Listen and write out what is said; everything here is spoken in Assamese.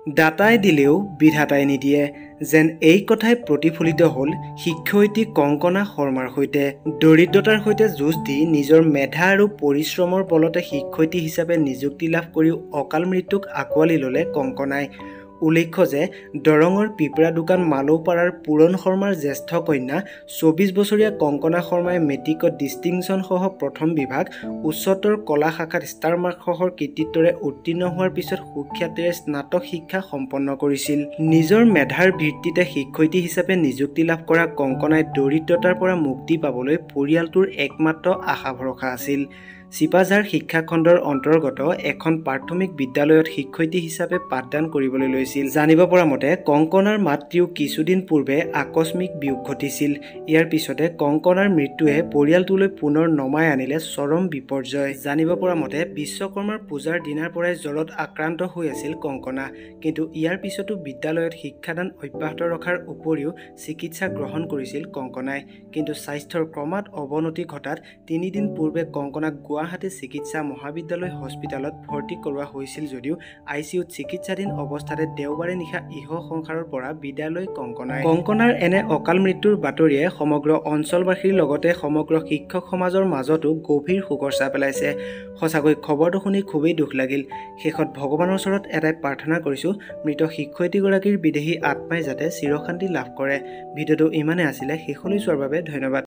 দাতাই দিলেও বিধাতাই নিদিয়ে যেন এই কথাই প্ৰতিফলিত হ'ল শিক্ষয়িত্ৰী কংকনা শৰ্মাৰ সৈতে। দৰিদ্ৰতাৰ সৈতে যুঁজ দি নিজৰ মেধা আৰু পৰিশ্ৰমৰ বলতে শিক্ষয়িত্ৰী হিচাপে নিযুক্তি লাভ কৰিও অকাল মৃত্যুক আঁকোৱালি ল'লে কংকনাই। উল্লেখ্য যে দৰঙৰ পিপৰা দোকান মালৌপাৰাৰ পূৰণ শৰ্মাৰ জ্যেষ্ঠ কন্যা ২৪ বছৰীয়া কংকনা শৰ্মাই মেট্ৰিকত ডিষ্টিংশ্যনসহ প্ৰথম বিভাগ, উচ্চতৰ কলা শাখাত ষ্টাৰ মাৰ্কসহ কৃতিত্বৰে উত্তীৰ্ণ হোৱাৰ পিছত সুখ্যাতিৰে স্নাতক শিক্ষা সম্পন্ন কৰিছিল। নিজৰ মেধাৰ ভিত্তিতে শিক্ষয়িত্ৰী হিচাপে নিযুক্তি লাভ কৰা কংকনাই দৰিদ্ৰতাৰ পৰা মুক্তি পাবলৈ পৰিয়ালটোৰ একমাত্ৰ আশা ভৰসা আছিল। চিপাঝাৰ শিক্ষাখণ্ডৰ অন্তৰ্গত এখন প্ৰাথমিক বিদ্যালয়ত শিক্ষয়িত্ৰী হিচাপে পাঠদান কৰিবলৈ লৈছিল। জানিব পৰা মতে কংকনাৰ মাতৃও কিছুদিন পূৰ্বে আকস্মিক বিয়োগ ঘটিছিল। ইয়াৰ পিছতে কংকনাৰ মৃত্যুৱে পৰিয়ালটোলৈ পুনৰ নমাই আনিলে চৰম বিপৰ্যয়। জানিব পৰা মতে বিশ্বকৰ্মাৰ পূজাৰ দিনাৰ পৰাই জ্বৰত আক্ৰান্ত হৈ আছিল কংকনা। কিন্তু ইয়াৰ পিছতো বিদ্যালয়ত শিক্ষাদান অব্যাহত ৰখাৰ উপৰিও চিকিৎসা গ্ৰহণ কৰিছিল কংকনাই। কিন্তু স্বাস্থ্যৰ ক্ৰমাৎ অৱনতি ঘটাত ৩ দিন পূৰ্বে কংকনাক গুৱাহাটী চিকিৎসা মহাবিদ্যালয় হস্পিটেলত ভৰ্তি কৰোৱা হৈছিল যদিও ICUত চিকিৎসাধীন অৱস্থাতে দেওবাৰে নিশা ইহ সংসাৰৰ পৰা বিদায় লয় কংকনাই। কংকনাৰ এনে অকাল মৃত্যুৰ বাতৰিয়ে সমগ্ৰ অঞ্চলবাসীৰ লগতে সমগ্ৰ শিক্ষক সমাজৰ মাজতো গভীৰ শোকৰ ছাঁ পেলাইছে। সঁচাকৈ খবৰটো শুনি খুবেই দুখ লাগিল। শেষত ভগৱানৰ ওচৰত এটাই প্ৰাৰ্থনা কৰিছোঁ, মৃত শিক্ষয়িত্ৰীগৰাকীৰ বিদেহী আত্মাই যাতে চিৰশান্তি লাভ কৰে। ভিডিঅ'টো ইমানে আছিলে, শেষলৈ চোৱাৰ বাবে ধন্যবাদ।